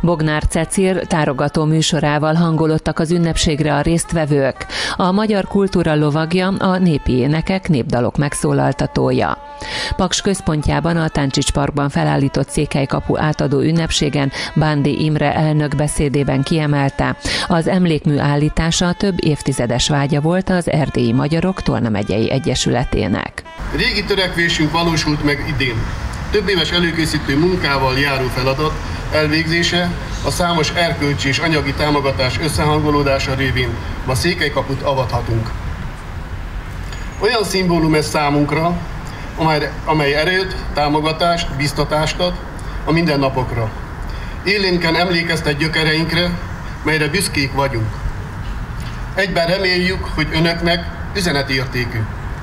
Bognár Cecil tárogató műsorával hangolódtak az ünnepségre a résztvevők. A magyar kultúra lovagja, a népi énekek, népdalok megszólaltatója. Paks központjában a Táncsics Parkban felállított Székelykapu átadó ünnepségen Bándy Imre elnök beszédében kiemelte, az emlékmű állítása több évtizedes vágya volt az Erdélyi Magyarok Tolna megyei egyesületének. Régi törekvésünk valósult meg idén. Több éves előkészítő munkával járó feladat elvégzése, a számos erkölcsi és anyagi támogatás összehangolódása révén ma Székelykaput avathatunk. Olyan szimbólum ez számunkra, amely erőt, támogatást, biztatást ad a mindennapokra. Élénken emlékeztet gyökereinkre, melyre büszkék vagyunk. Egyben reméljük, hogy önöknek üzenetértékű.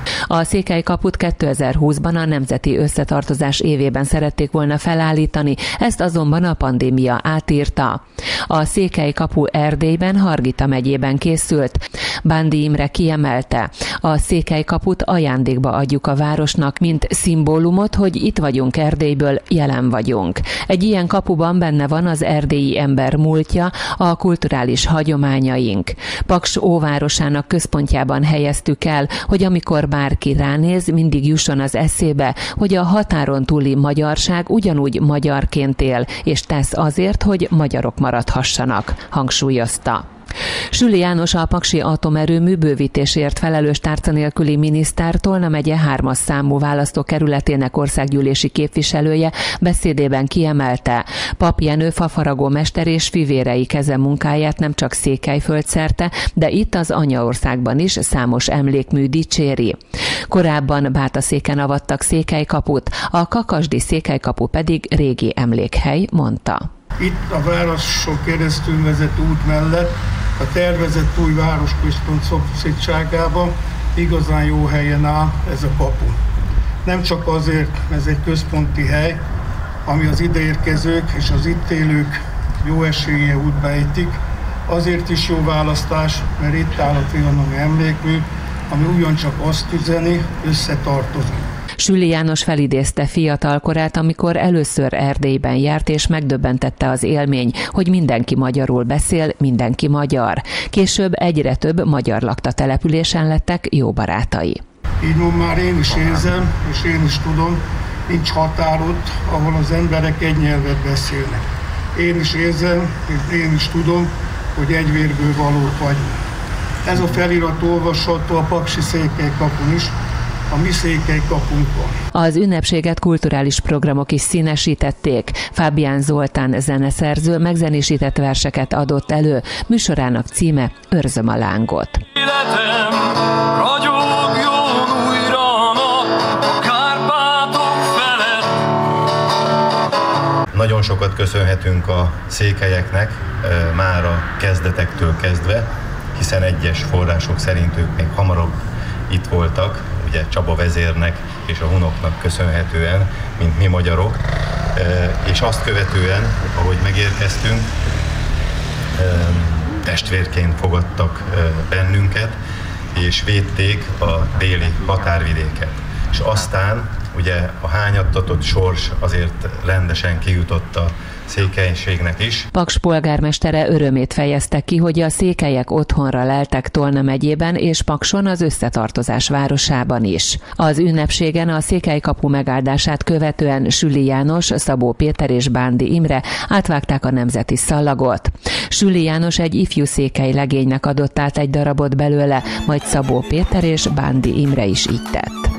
A Székelykaput 2020-ban a Nemzeti Összetartozás évében szerették volna felállítani, ezt azonban a pandémia átírta. A Székelykapu Erdélyben, Hargita megyében készült. Bándy Imre kiemelte, a Székelykaput ajándékba adjuk a városnak, mint szimbólumot, hogy itt vagyunk Erdélyből, jelen vagyunk. Egy ilyen kapuban benne van az erdélyi ember múltja, a kulturális hagyományaink. Paks óvárosának központjában helyeztük el, hogy amikor bárki ránéz, mindig jusson az eszébe, hogy a határon túli magyarság ugyanúgy magyarként él, és tesz azért, hogy magyarok maradhassanak, hangsúlyozta. Süli János, a paksi atomerőmű bővítésért felelős tárca nélküli miniszter, Tolna megye 3-as számú választókerületének országgyűlési képviselője beszédében kiemelte, Pap Jenő fafaragó mester és fivérei kezemunkáját nem csak Székelyföld szerte, de itt az anyaországban is számos emlékmű dicséri. Korábban Bátaszéken avattak Székelykaput, a kakasdi Székelykapu pedig régi emlékhely, mondta. Itt a városon keresztül vezető út mellett a tervezett új városközpont szomszédságában igazán jó helyen áll ez a kapu. Nem csak azért, ez egy központi hely, ami az ideérkezők és az itt élők jó esélye útba ejtik, azért is jó választás, mert itt áll a trianoni emlékmű, ami ugyancsak azt üzeni, összetartozik. Süli János felidézte fiatalkorát, amikor először Erdélyben járt, és megdöbbentette az élmény, hogy mindenki magyarul beszél, mindenki magyar. Később egyre több magyar lakta településen lettek jó barátai. Így már én is érzem, és én is tudom, nincs határod, ahol az emberek egy nyelvet beszélnek. Én is érzem, és én is tudom, hogy egy vérből valók vagyunk. Ez a felirat olvasható a paksi Székelykapun is, a mi Székelykapunkon. Az ünnepséget kulturális programok is színesítették. Fábián Zoltán zeneszerző megzenésített verseket adott elő, műsorának címe Őrzöm a lángot. Életem, ragyogjon újra a nap, a Kárpátok felett. Nagyon sokat köszönhetünk a székelyeknek már a kezdetektől kezdve, hiszen egyes források szerint ők még hamarabb itt voltak, ugye Csaba vezérnek és a hunoknak köszönhetően, mint mi magyarok, és azt követően, ahogy megérkeztünk, testvérként fogadtak bennünket, és védték a déli határvidéket. És aztán ugye a hányattatott sors azért rendesen kijutott a székelységnek is. Paks polgármestere örömét fejezte ki, hogy a székelyek otthonra leltek Tolna megyében és Pakson, az összetartozás városában is. Az ünnepségen a Székelykapu megáldását követően Süli János, Szabó Péter és Bándy Imre átvágták a nemzeti szallagot. Süli János egy ifjú székely legénynek adott át egy darabot belőle, majd Szabó Péter és Bándy Imre is így tett.